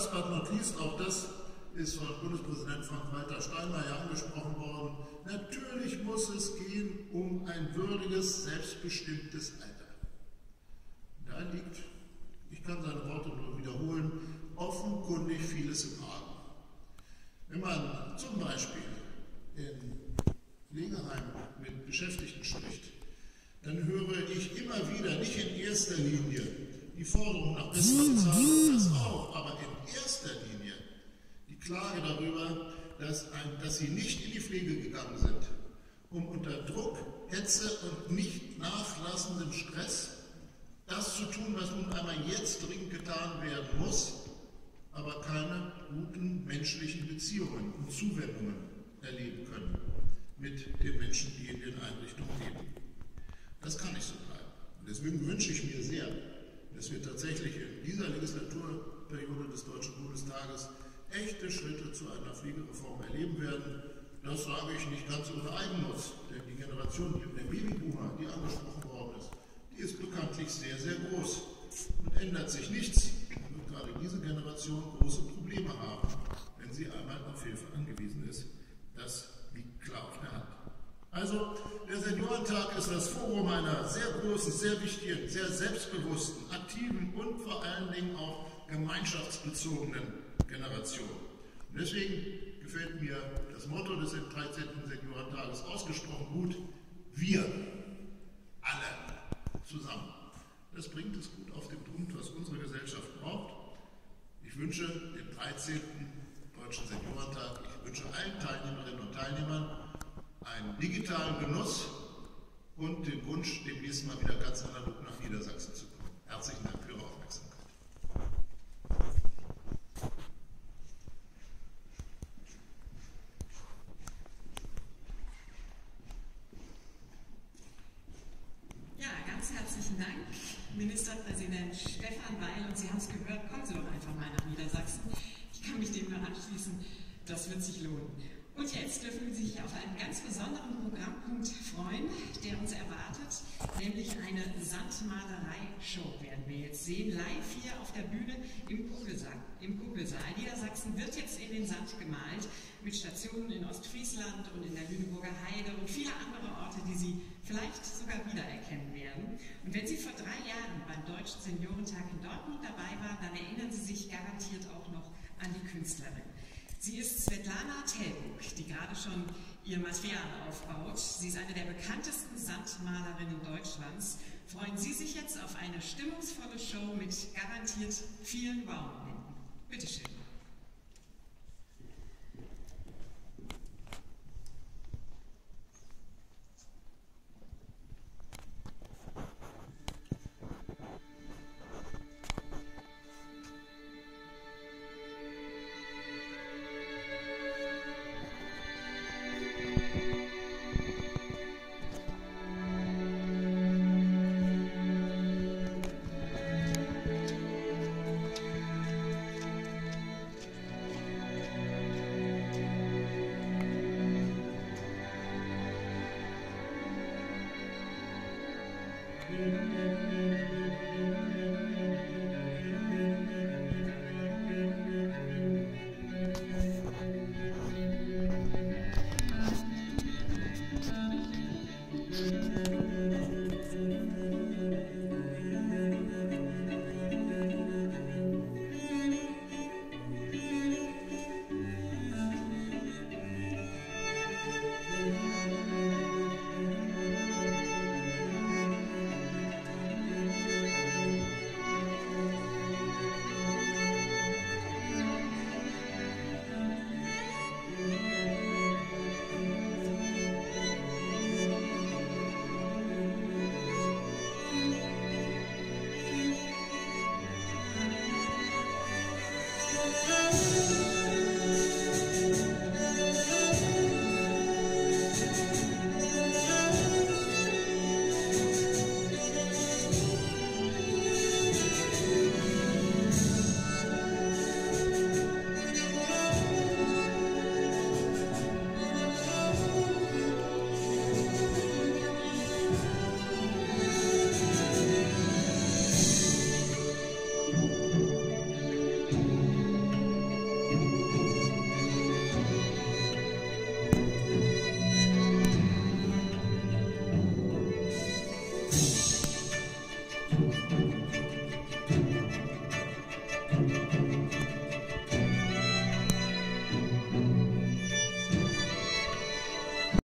last but not least, auch das ist von Bundespräsident Frank-Walter Steinmeier angesprochen worden, natürlich muss es gehen um ein würdiges, selbstbestimmtes Alter. Da liegt, ich kann seine Worte nur wiederholen, offenkundig vieles im Argen. Wenn man zum Beispiel in Pflegeheimen mit Beschäftigten spricht, dann höre ich immer wieder, nicht in erster Linie die Forderung nach besserer Bezahlung, das auch, aber in erster Linie die Klage darüber, dass sie nicht in die Pflege gegangen sind, um unter Druck, Hetze und nicht nachlassendem Stress das zu tun, was nun einmal jetzt dringend getan werden muss, aber keine guten menschlichen Beziehungen und Zuwendungen erleben können mit den Menschen, die in den Einrichtungen leben. Das kann nicht so bleiben. Und deswegen wünsche ich mir sehr, dass wir tatsächlich in dieser Legislaturperiode des Deutschen Bundestages echte Schritte zu einer Pflegereform erleben werden. Das sage ich nicht ganz ohne Eigennutz, denn die Generation der Babyboomer, die angesprochen worden ist, die ist bekanntlich sehr, sehr groß und ändert sich nichts. Und wird gerade diese Generation große Probleme haben, wenn sie einmal auf Hilfe angewiesen ist. Das liegt klar auf der Hand. Also, der Seniorentag ist das Forum einer sehr großen, sehr wichtigen, sehr selbstbewussten, aktiven und vor allen Dingen auch gemeinschaftsbezogenen Generation. Und deswegen gefällt mir das Motto des 13. Seniorentages ausgesprochen gut: Wir alle zusammen. Das bringt es gut auf den Punkt, was unsere Gesellschaft braucht. Ich wünsche dem 13. Deutschen Seniorentag, ich wünsche allen Teilnehmerinnen und Teilnehmern einen digitalen Genuss und den Wunsch, demnächst mal wieder ganz analog nach Niedersachsen zu kommen. Herzlichen Dank für Ihre Aufmerksamkeit. Ja, ganz herzlichen Dank, Ministerpräsident Stefan Weil. Und Sie haben es gehört, kommen Sie doch einfach mal nach Niedersachsen. Ich kann mich dem nur anschließen, das wird sich lohnen. Und jetzt dürfen Sie sich auf einen ganz besonderen Programmpunkt freuen, der uns erwartet, nämlich eine Sandmalerei-Show werden wir jetzt sehen, live hier auf der Bühne im Kuppelsaal. Niedersachsen wird jetzt in den Sand gemalt, mit Stationen in Ostfriesland und in der Lüneburger Heide und viele andere Orte, die Sie vielleicht sogar wiedererkennen werden. Und wenn Sie vor 3 Jahren beim Deutschen Seniorentag in Dortmund dabei waren, dann erinnern Sie sich garantiert auch noch an die Künstlerin. Sie ist Svetlana Telbuk, die gerade schon ihr Material aufbaut. Sie ist eine der bekanntesten Sandmalerinnen Deutschlands. Freuen Sie sich jetzt auf eine stimmungsvolle Show mit garantiert vielen Wow-Momenten. Bitte schön.